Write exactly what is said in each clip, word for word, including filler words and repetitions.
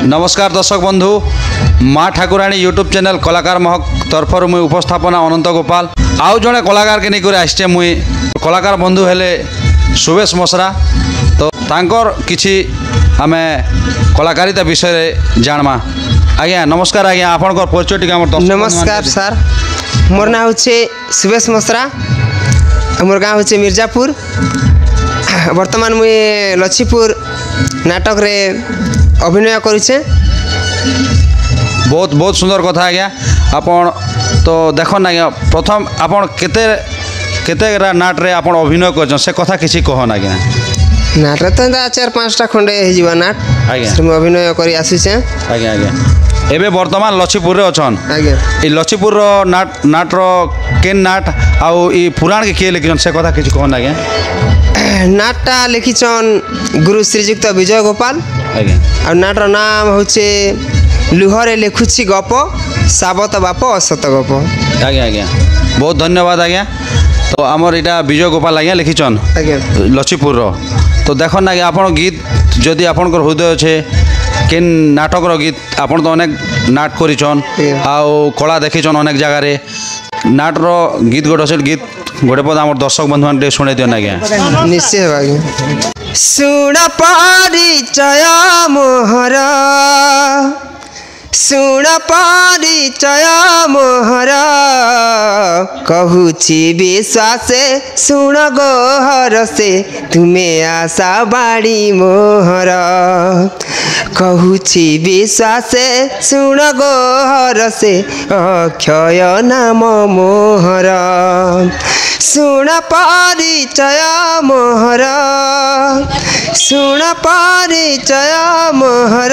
नमस्कार दर्शक बंधु माँ ठाकुराणी यूट्यूब चैनल कलाकार महक तरफर मुई उपस्थापना अनंत गोपाल आउ जड़े कलाकार के नहीं आसचे मुई कलाकार बंधु हेले सुवेश मसरा तो तांकर किछि आमे कलाकारिता विषय जानमा। आज्ञा नमस्कार आज्ञा आपन परिचय टी नमस्कार सर मोर ना होचे सुवेश मसरा मोर गाँव होचे मिर्जापुर वर्तमान मुई लछीपुर नाटक रे अभिनय करुचे। बहुत बहुत सुंदर कथा आज्ञा आपन तो देखो ना आज्ञा प्रथम आपन केते केते नाट रे आपन अभिनय कर से कथा किसी कहन आज्ञा। नाट रे तो चार पाँचटा खंडे हो जीवा नाट आज्ञा अभिनय करी आसीचे आज्ञा आज्ञा एबे वर्तमान लछीपुर रे अछन आज्ञा ई लछीपुर रो नाट नाट रो केन नाट आउ ई पुराण के के लिखन से कथा किसी कहन आज्ञा। नाटटा लिखिछन गुरु श्रीजुक्त विजय गोपाल आज्ञा और नाटर नाम होचे लुहरे लेखुची गप साबत बाप असत गप आज्ञा आज्ञा बहुत धन्यवाद आज्ञा। तो आमर इटा विजय गोपाल आज्ञा लिखिछन आज्ञा लछीपुर रो तो देखो ना आपन गीत जदि आपन हृदय अच्छे केन नाटक रो गीत आपन तो अनेक नाट करिछन आउ कला देखिछन अनेक जगह रे नाट रो गीत गोटे असल गीत गोटे पद आम दर्शक बंधु मान शुणे दियो आज्ञा। निश्चय आज्ञा सुण परिचय मोहर सुण परिचय मोहर कहूची विश्वास सुण गोहर से तुम्हें आशा बाड़ी मोहर कहूची विश्वास सुण गोहर से अक्षय नाम मोहर सुण परिचय मोहर सुण परिचय मोहर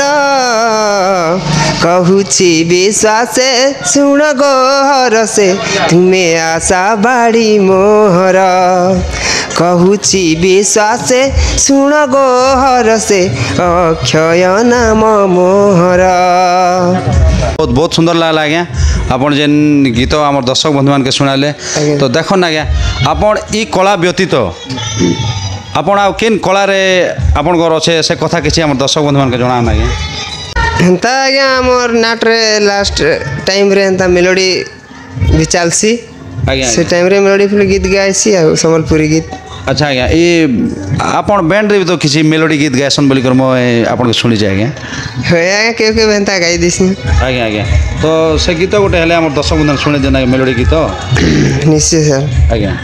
कहूची विश्वास सुण गोहर से तुम्हें आशा बाड़ी मोहर कहूची विश्वास सुण गोहर से अक्षय नाम मोहर। बहुत बहुत सुंदर लगला आज्ञा आपन जेन गीत आम दर्शक बंधु मान के शुणाले तो देखो ना आज्ञा आपन ई कला व्यतीत आपन आ केन कला रे आपन घर अच्छे से कथा किसी आम दर्शक बंधु मान के जणा आज्ञा। हेन्ता आज्ञा मोर नाट रे लास्ट टाइम रे हेन्ता मेलोडी भी चलसी आज्ञा से टाइम रे मेलोडी फिर गीत गाइसी आ सम्बलपुरी गीत। अच्छा आज्ञा ये आपन बैंड रे भी तो किसी मेलोडी गीत गायसन बोली कर मो आपन के सुनी जाय आज्ञा होय आज्ञा के के हेन्ता गाई दिसी आज्ञा आज्ञा तो से गीत गोटे हेले हमर दर्शक बंधु सुने देना मेलोडी गीत निश्चय सर आज्ञा।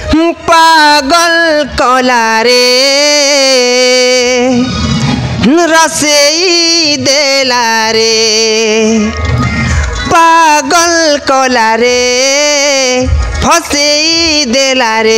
पागल कला रे रसेई देला रे पागल कला रे फसेई देला रे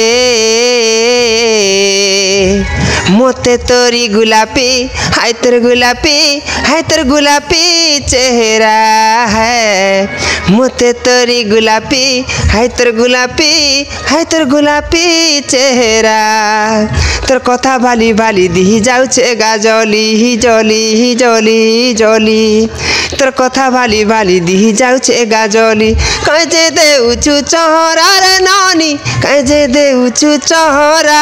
मोते तोरी गुलापी हाय तेर गुलापी हाय तेर गुलापी चेहरा है मोते तोरी गुलापी हाय तेर गुलापी हाय तेर गुलापी चेहरा तोर कथा भाली भाली दी जाऊचे गा जली जली जली जली तोर कथा भाली भाली दी जाऊचे गा जली कहे जे देउछु चहरा रे नानी कहे जे देउछु चहरा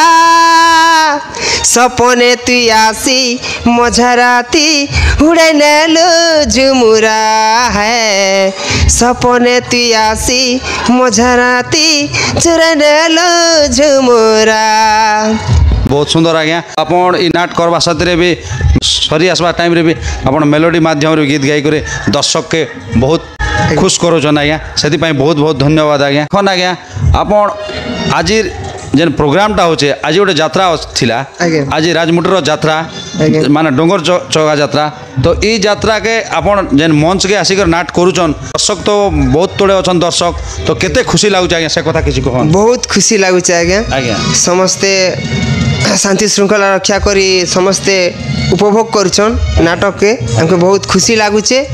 सपने तुई आसी मझराती उड़े नेलो झुमुरा है सपने तुई आसी मझराती चुरे नेलो झुमुरा। बहुत सुंदर आज्ञा आपन ई नाट करवा साथी भी सरी आसवा टाइम रे भी आपन मेलोडी माध्यम रे गीत गाई करे दर्शक के बहुत खुश करो जन आज्ञा से बहुत बहुत धन्यवाद आज्ञा। खन आज्ञा आपन आज जेन प्रोग्राम टा होचे आज गोटे यात्रा थिला आज राजमुटर यात्रा माने डोंगर चौगा यात्रा तो ई यात्रा के आपन जेन मंच के आसिकर नाट करूचन दर्शक तो बहुत तोड़े अछन दर्शक तो केते खुशी लागुच आज्ञा से कथा किछि कहन। बहुत खुशी लागुच आज्ञा आज्ञा समस्ते शांति श्रृंखला रक्षा करी समस्ते उपभोग करछन नाटक के हमके बहुत खुशी लागुचे।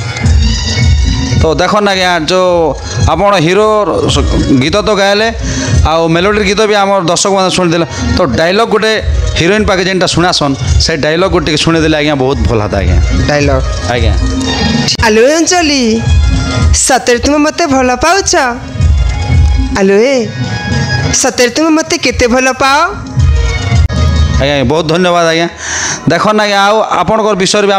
तो देखो ना क्या जो आपण हीरो गीत तो गायले आ मेलोडी गीत भी आम दर्शक मैंने शुणिदे तो डायलॉग गोटे हिरोइन पाखे जेनटा शुणासन से डायलॉग गोटे शुणिदेले आज्ञा बहुत भल था आज्ञा डायलॉग आज्ञा। आलो अंजलि सତରେ तुम मते भल पाउछ आलो ए सତରେ तुम मते केते भल पाओ आज्ञा बहुत धन्यवाद आज्ञा। देखो ना आज्ञा आपणकर विषय भी आम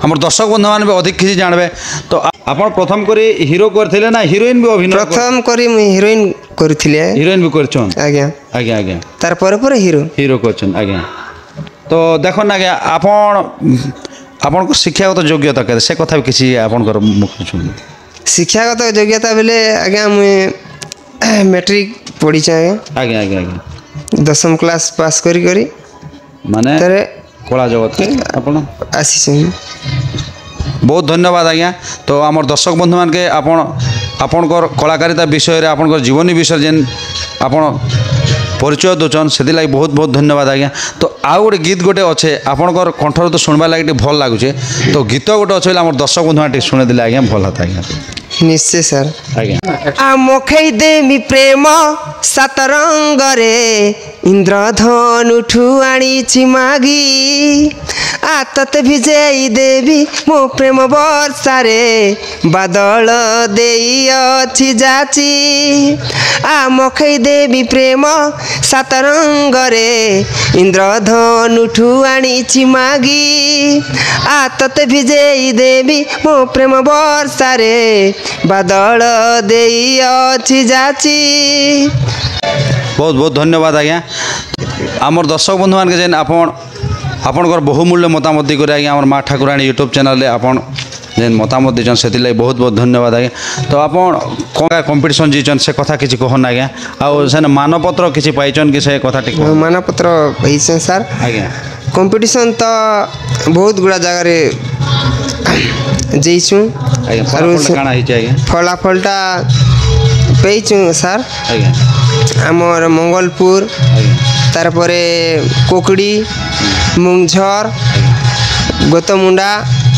आम दर्शक बंधु मैंने भी अधिक किसी जानवे तो आप प्रथम करी हिरो करथिले ना हिरोइन भी अभिनय प्रथम करी मुई हिरोइन करथिले हिरोइन भी करछन आज्ञा आज्ञा आज्ञा तार पर पर हिरो हिरो करछन आज्ञा तो देखो ना आज्ञा आपण आपण को शिक्षागत योग्यता के से कथा भी किसी आपण कर मुख्य सुन शिक्षागत योग्यता बेले आज्ञा मुई मैट्रिक पढ़ी आज्ञा आज्ञा आज्ञा आज्ञा दशम क्लास पास करी करी माने तारे कला जगत के आपण आसी बहुत धन्यवाद आज्ञा तो आम दर्शक बंधु मान के आपण आपणकर कलाकारिता विषय रे आपणकर जीवनी विषय जेन आपण परिचय दोचन से लगी बहुत बहुत धन्यवाद आज्ञा तो आउ गोटे गीत गोटे अच्छे आपणकर कंठर तो शुणवा लगे भल लगुचे तो गीत गोटे अच्छे आम दर्शक बंधु मान शुणे देले आज्ञा भल होता आज्ञा निश्चय सर आज्ञा आ मुखै देमी प्रेम सतरंग रे इंद्रधनु ठुआणी छिमागी आ तत विजयी देवी मो प्रेम वर्षा रे बादल देई अछि जाची आ मुखै देवी प्रेम सतरंग रे इंद्रधनु ठुआणी छिमागी आ तत विजयी देवी मो प्रेम वर्षा रे बादल देई अछि जाची बहुत बहुत धन्यवाद आज्ञा आमर दर्शक बंधु मान के जेन आपण आपणकर बहुमूल्य मतामत दी करे आज्ञा आमर माँ ठाकुराणी यूट्यूब चैनल आपण जेन मतामत दीचन से बहुत बहुत धन्यवाद आज्ञा तो आपण कौन कंपटीशन जीचन से कथा किसी कहन आज्ञा आउ से मानपत्र किसी पाइचन कि से कथा टिक मानपत्र पाइछन सर आज्ञा कंपटीशन तो बहुत गुड़ा जगह रे जईछु आज्ञा फलाफल काना हिचे आज्ञा फलाफलटा पेइछु सर आज्ञा आमर मंगलपुर तार परे कोकड़ी मुंगझर गोतमुंडा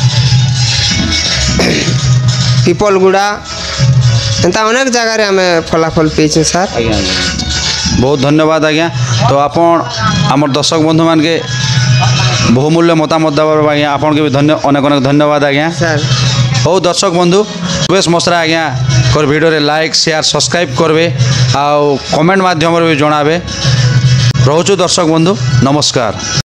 पिपलगुड़ा एंता अनेक जगह रे हमें फलाफल पेइछु सर आज्ञा बहुत धन्यवाद आज्ञा तो आपण आमर दर्शक बंधु मान के बहुमूल्य मतामत देवर आज्ञा आपन के भी धन्य अनेक अनेक धन्यवाद आज्ञा सर हो दर्शक बंधु सुरेश मसरा आज्ञा कर वीडियो रे लाइक शेयर सब्सक्राइब करबे आउ कमेंट माध्यम रे भी जणाबे रहूछु दर्शक बंधु नमस्कार।